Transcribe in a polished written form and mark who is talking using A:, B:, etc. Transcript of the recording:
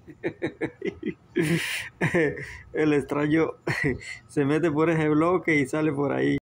A: El extraño se mete por ese bloque y sale por ahí.